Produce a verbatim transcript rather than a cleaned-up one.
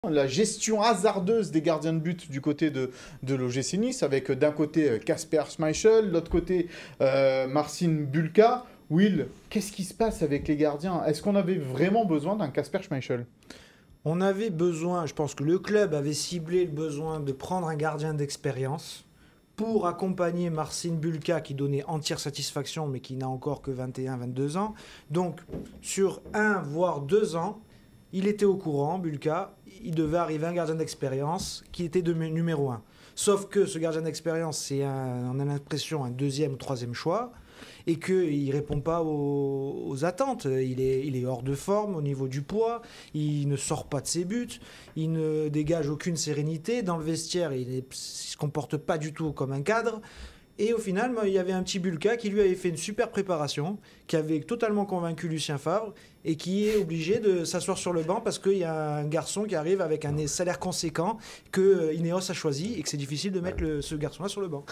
La gestion hasardeuse des gardiens de but du côté de, de l'O G C Nice, avec d'un côté Kasper Schmeichel, de l'autre côté euh, Marcin Bulka. Will, qu'est-ce qui se passe avec les gardiens? Est-ce qu'on avait vraiment besoin d'un Kasper Schmeichel? On avait besoin, je pense que le club avait ciblé le besoin de prendre un gardien d'expérience pour accompagner Marcin Bulka qui donnait entière satisfaction mais qui n'a encore que vingt et un vingt-deux ans. Donc sur un voire deux ans, il était au courant, Bulka, il devait arriver un gardien d'expérience qui était de numéro un. Sauf que ce gardien d'expérience, c'est un, on a l'impression un deuxième ou troisième choix et qu'il ne répond pas aux, aux attentes. Il est, il est hors de forme au niveau du poids, il ne sort pas de ses buts, il ne dégage aucune sérénité. Dans le vestiaire, il ne se comporte pas du tout comme un cadre. Et au final, il y avait un petit Bulka qui lui avait fait une super préparation, qui avait totalement convaincu Lucien Favre et qui est obligé de s'asseoir sur le banc parce qu'il y a un garçon qui arrive avec un salaire conséquent que Ineos a choisi et que c'est difficile de mettre le, ce garçon-là sur le banc.